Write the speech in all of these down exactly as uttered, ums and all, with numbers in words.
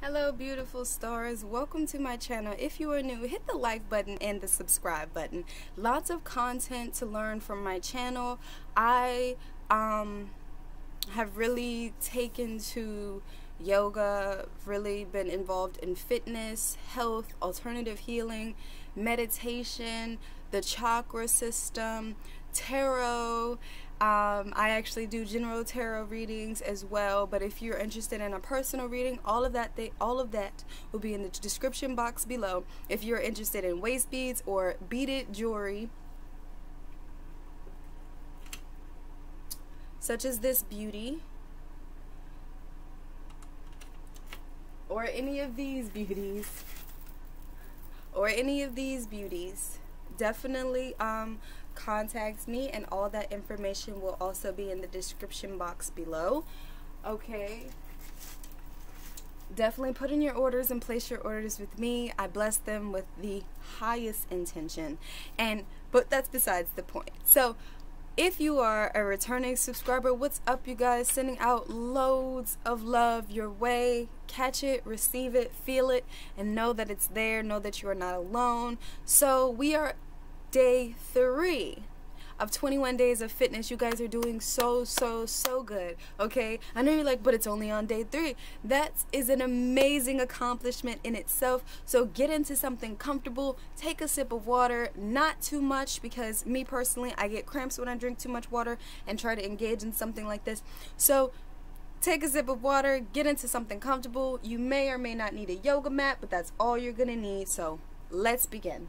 Hello beautiful stars, welcome to my channel. If you are new, hit the like button and the subscribe button. Lots of content to learn from my channel. I um have really taken to yoga, really been involved in fitness, health, alternative healing, meditation, the chakra system, tarot. Um, I actually do general tarot readings as well, but if you're interested in a personal reading, all of that they, all of that will be in the description box below. If you're interested in waist beads or beaded jewelry, such as this beauty, or any of these beauties, or any of these beauties, definitely um, contact me, and all that information will also be in the description box below. Okay, definitely put in your orders and place your orders with me. I bless them with the highest intention, and but that's besides the point. So if you are a returning subscriber, what's up, you guys? Sending out loads of love your way. Catch it, receive it, feel it, and know that it's there. Know that you are not alone. So we are day three of twenty-one days of fitness. You guys are doing so so so good. Okay, I know you're like, but it's only on day three. That is an amazing accomplishment in itself. So get into something comfortable, take a sip of water, not too much, because me personally, I get cramps when I drink too much water and try to engage in something like this. So take a sip of water, get into something comfortable. You may or may not need a yoga mat, but that's all you're gonna need. So let's begin.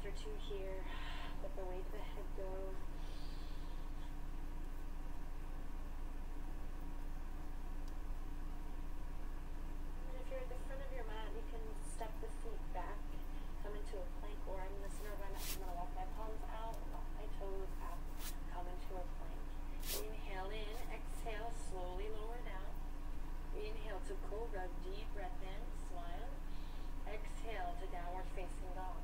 or two here. Let the weight of the head go. And if you're at the front of your mat, you can step the feet back, come into a plank, or I'm in the center of my mat. I'm going to walk my palms out, walk my toes out, come into a plank. Inhale in, exhale, slowly lower down. Inhale to cobra, deep breath in, smile. Exhale to downward facing dog.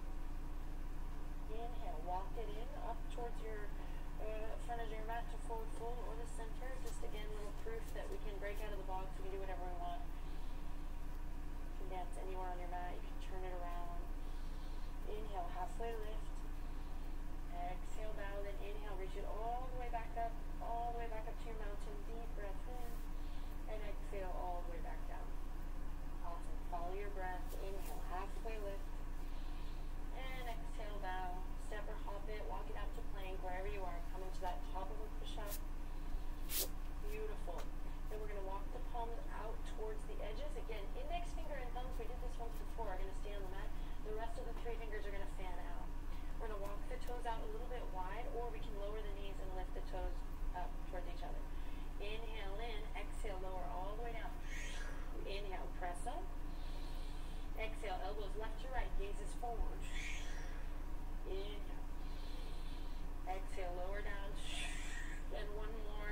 Inhale, walk it in, up towards your uh, front of your mat to forward fold or the center. Just again, little proof that we can break out of the box. We can do whatever we want. You can dance anywhere on your mat. You can turn it around. Inhale, halfway lift. Exhale, bow. Then inhale, reach it all the way back up, all the way back up to your mountain. Deep breath in. And exhale all the way back down. Awesome. Follow your breath. Inhale, halfway lift. And exhale, bow. Step or hop it. Walk it out to plank wherever you are. Come into that top of a push-up. Beautiful. Then we're going to walk the palms out towards the edges. Again, index finger and thumbs. We did this once before. Are going to stay on the mat. The rest of the three fingers are going to fan out. We're going to walk the toes out a little bit wide, or we can lower the knees and lift the toes up towards each other. Inhale in, exhale, lower all the way down. Inhale, press up. Exhale, elbows left to right, gazes forward. Inhale. Exhale, lower down. And one more.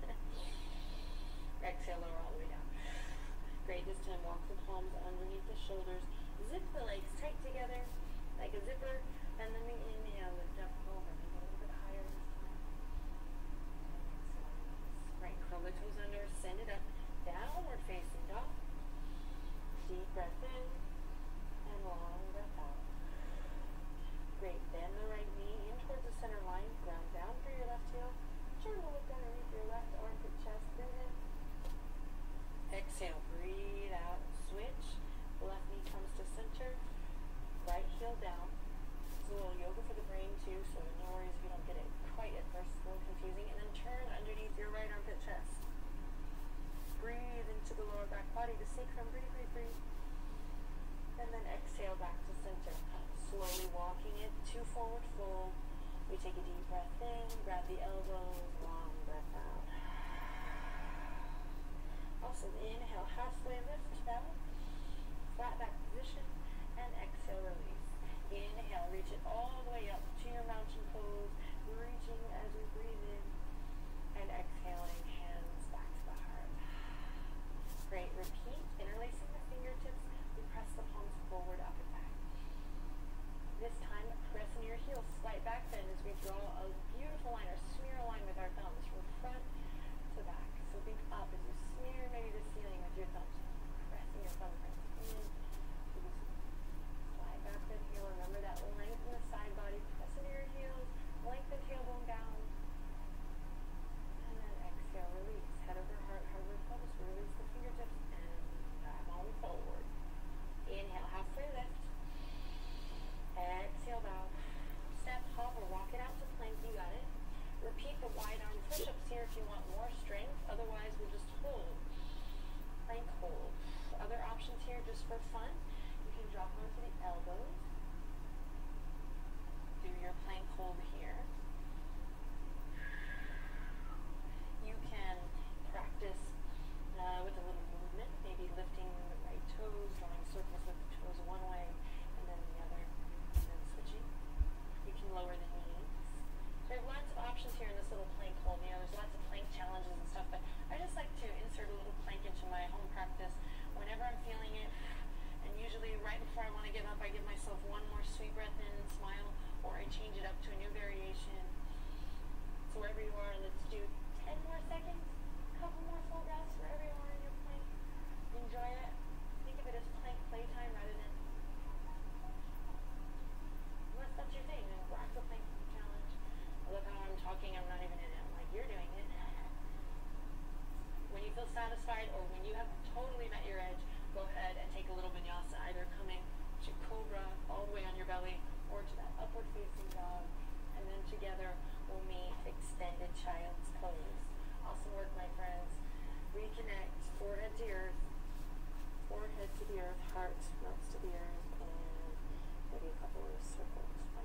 Exhale, lower all the way down. Great, this time walk the palms underneath the shoulders. Zip the legs tight together like a zipper. And then we inhale, lift up over. Maybe a little bit higher this time. Right, curl the toes under, send it up, downward facing dog. Deep breath in, and long breath out. Great, bend the right knee in towards the center line, ground down through your left heel. Turn to look underneath your left armpit, chest, breathe in. Exhale, breathe out, switch. Left knee comes to center, right heel down. It's a little yoga for the brain too, so no worries if you don't get it quite at first, it's a little confusing. And then turn underneath your right armpit, chest. Breathe into the lower back body, the sacrum, breathe, breathe, breathe. And then exhale back to center. Slowly walking it to forward fold. We take a deep breath in, grab the elbows, long breath out. Awesome, inhale, halfway lift down. Flat back position, and exhale, release. Inhale, reach it all the way up to your mountain pose, reaching as we breathe in, and exhaling, hands back to the heart. Great, repeat, interlacing the fingertips, we press the palms forward, up and back. This time, press into your heels, slight back bend as we draw a beautiful line, or smear a line with our thumbs from front to back. So think up as you smear maybe the ceiling with your thumbs, pressing your thumbprints in. Slide back bend here, remember that length in the side body, press into your heels, lengthen tailbone down. And then exhale, release, head over heart, heart over pelvis, release the fingertips, and dive on forward. Inhale, halfway lift. Exhale, bow. Step, hop, or walk it out to plank. You got it. Repeat the wide arm push-ups here if you want more strength. Otherwise, we'll just hold. Plank hold. Other options here just for fun. You can drop onto the elbows. Do your plank hold here. You can practice uh, with a little movement, maybe lifting the right toes, drawing circles with the toes one way and then the other, and then switching. You can lower the knees. There are lots of options here in this little plank hold. You know, there's lots of plank challenges and stuff, but I just like to insert a little plank into my home practice whenever I'm feeling it. And usually right before I want to give up, I give myself one more sweet breath in and smile, or I change it up to a new variation. So wherever you are, let's do ten more seconds, a couple more full breaths wherever you are in your plank. Enjoy it. Think of it as plank playtime rather than, unless that's your thing, then rock the plank challenge. Look how I'm talking, I'm not even in it. I'm like, you're doing it. When you feel satisfied or when you have totally met your edge, go ahead and take a little vinyasa, either coming to cobra all the way on your belly or to that upward facing dog. And then together we'll meet extended child's pose. Awesome work, my friends. Reconnect, forehead to earth, forehead to the earth, heart melts to the earth, and maybe a couple of circles.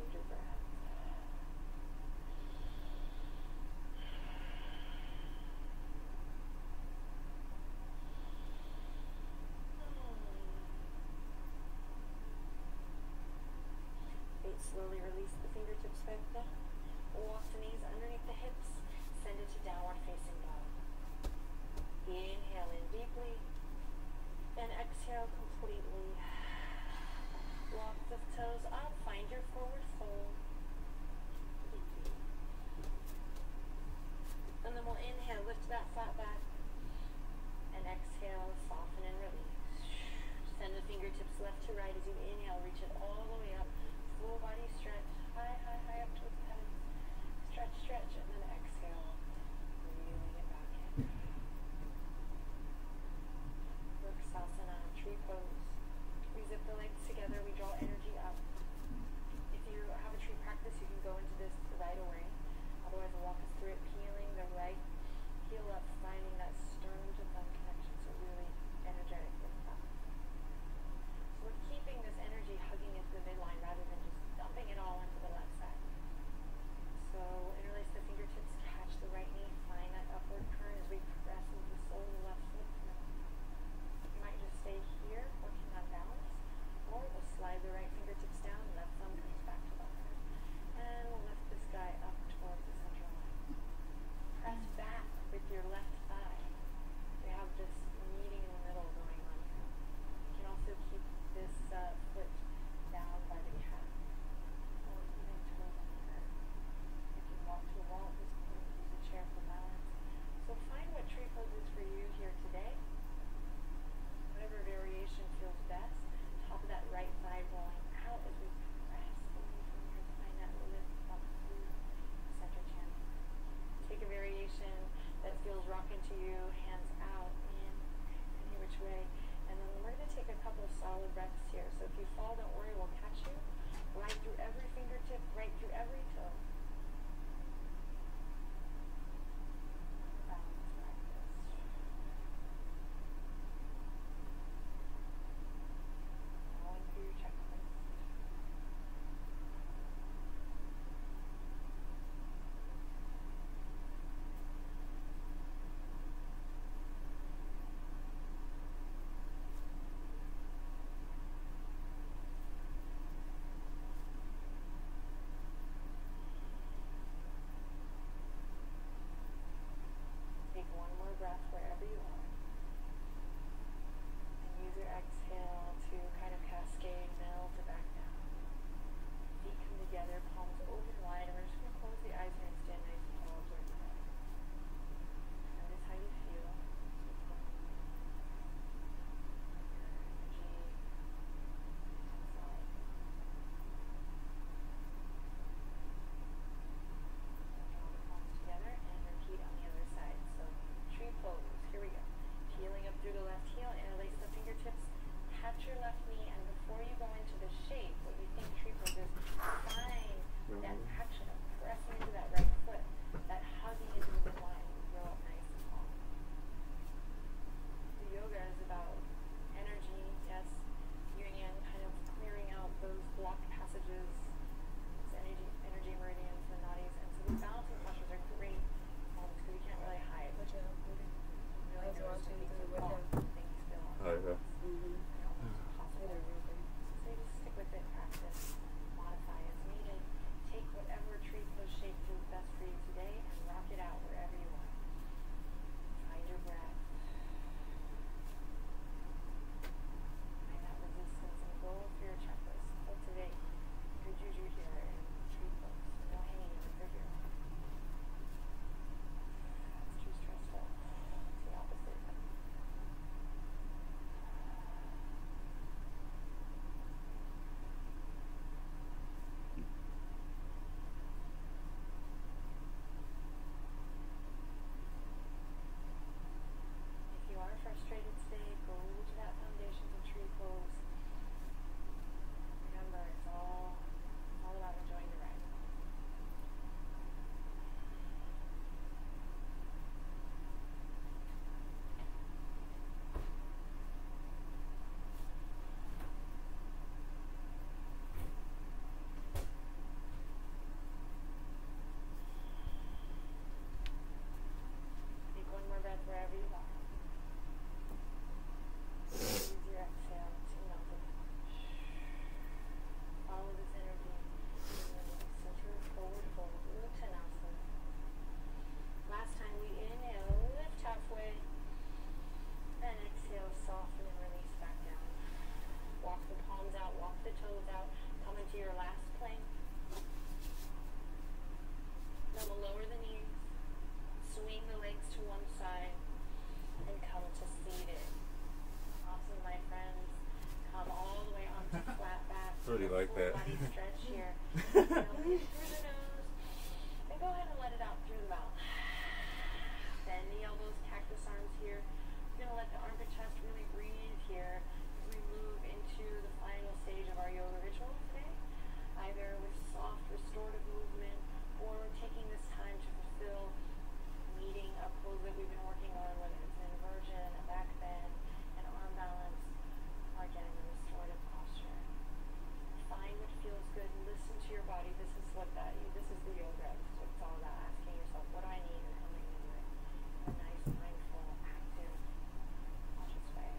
either with soft restorative movement or taking this time to fulfill meeting a pose that we've been working on, whether it's an inversion, a back bend, an arm balance, or again, a restorative posture. Find what feels good. Listen to your body. This is what that, this is the yoga. This is what it's all about. Asking yourself, what do I need, and coming into it in a nice, mindful, active, conscious way.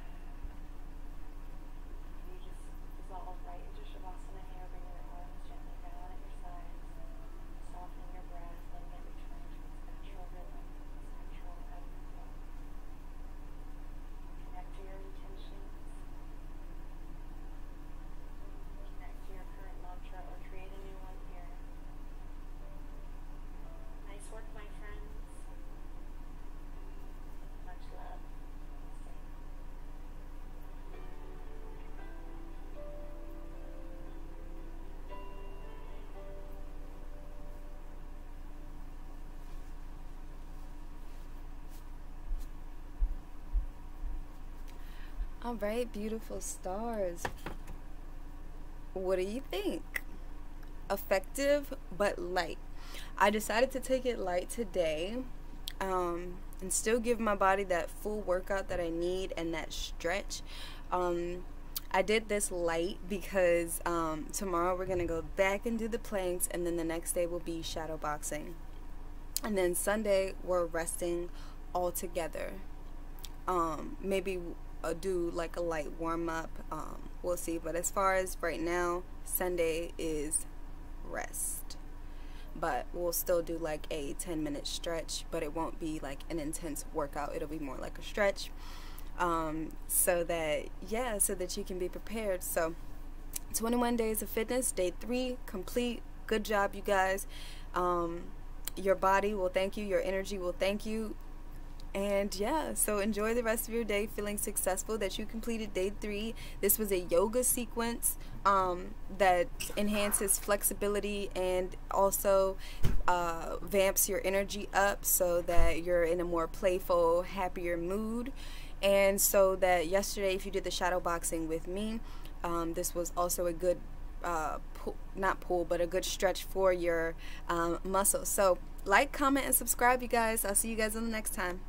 You just dissolve right into Shavasana here, bringing your arms gently down at your sides, softening your breath, letting it return to its natural rhythm, its natural ebb and flow. Connect to your intentions. Connect to your current mantra or create a new one here. Nice work, my friends. Much love. All right, beautiful stars. What do you think? Effective but light. I decided to take it light today, um, and still give my body that full workout that I need and that stretch. Um, I did this light because um, tomorrow we're going to go back and do the planks, and then the next day will be shadow boxing. And then Sunday we're resting all together. Um, maybe uh, do like a light warm-up. Um, we'll see. But as far as right now, Sunday is rest. But we'll still do like a ten minute stretch, but it won't be like an intense workout. It'll be more like a stretch. Um, so that, yeah, so that you can be prepared. So twenty-one days of fitness, day three, complete. Good job, you guys. Um, your body will thank you. Your energy will thank you. And yeah, so enjoy the rest of your day feeling successful that you completed day three. This was a yoga sequence um, that enhances flexibility and also uh, vamps your energy up so that you're in a more playful, happier mood. And so that yesterday, if you did the shadow boxing with me, um, this was also a good uh, pull, not pull, but a good stretch for your um, muscles. So like, comment, and subscribe, you guys. I'll see you guys on the next time.